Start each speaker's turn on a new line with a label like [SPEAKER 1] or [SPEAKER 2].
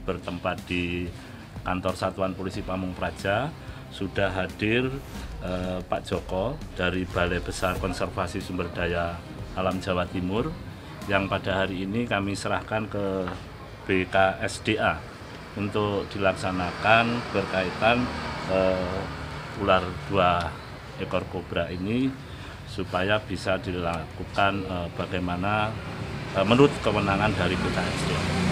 [SPEAKER 1] bertempat di kantor Satuan Polisi Pamung Praja. Sudah hadir Pak Joko dari Balai Besar Konservasi Sumber Daya Alam Jawa Timur, yang pada hari ini kami serahkan ke BKSDA untuk dilaksanakan berkaitan ular 2 ekor kobra ini, supaya bisa dilakukan bagaimana menurut kewenangan dari BKSDA.